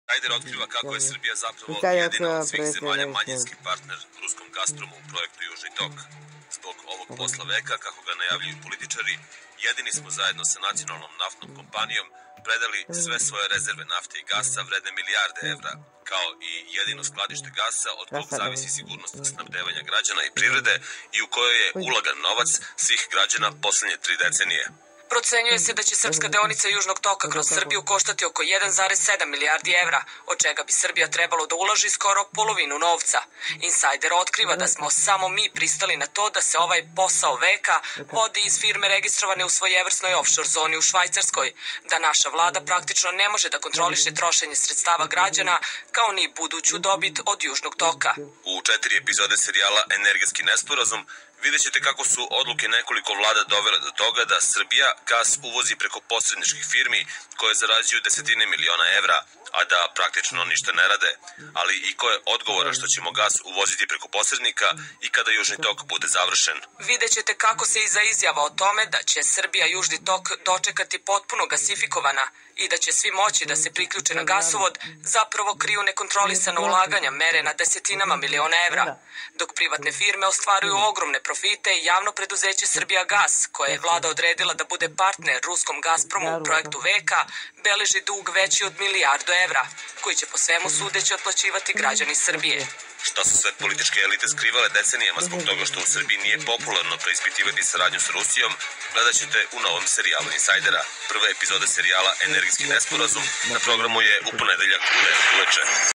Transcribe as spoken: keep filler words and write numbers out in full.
Insajder otkriva kako je Srbija zapravo jedina od svih zemalja manjinski partner ruskom Gazpromu u projektu Južni tok. Zbog ovog posla veka, kako ga najavljuju političari, jedini smo zajedno sa nacionalnom naftnom kompanijom predali sve svoje rezerve nafte i gasa vredne milijarde evra, kao i jedino skladište gasa od kog zavisi sigurnost snabdevanja građana i privrede i u kojoj je ulagan novac svih građana poslednje tri decenije. Procenjuje se da će srpska deonica Južnog toka kroz Srbiju koštati oko jedan zarez sedam milijardi evra, od čega bi Srbija trebalo da uloži skoro polovinu novca. Insajder otkriva da smo samo mi pristali na to da se ovaj posao veka vodi iz firme registrovane u svojevrsnoj offshore zoni u Švajcarskoj, da naša vlada praktično ne može da kontroliše trošenje sredstava građana, kao ni buduću dobit od Južnog toka. U četiri epizode serijala Energetski nesporazum vidjet ćete kako su odluke nekoliko vlada dovele do toga da Srbija gas uvozi preko posredničkih firmi koje zarađuju desetine miliona evra, a da praktično ništa ne rade, ali i ko je odgovoran što ćemo gas uvoziti preko posrednika i kada Južni tok bude završen. Vidjet ćete kako se iza izjava o tome da će Srbija Južni tok dočekati potpuno gasifikovana i da će svi moći da se priključe na gasovod, zapravo kriju nekontrolisana ulaganja mere na desetinama miliona evra, dok privatne firme ostvaruju ogromne profite i javno preduzeće Srbija gas, koje je vlada odredila da bude partner ruskom Gazpromu u projektu veka, beleži dug veći od milijardu evra, koji će po svemu sudeći otplaćivati građani Srbije. Šta su sve političke elite skrivale decenijama zbog toga što u Srbiji nije popularno preispitivati saradnju s Rusijom, gledat ćete u novom serijalu Insajdera. Prva epizoda serijala Energetski nesporazum na programu je u ponedeljak u devet uveče.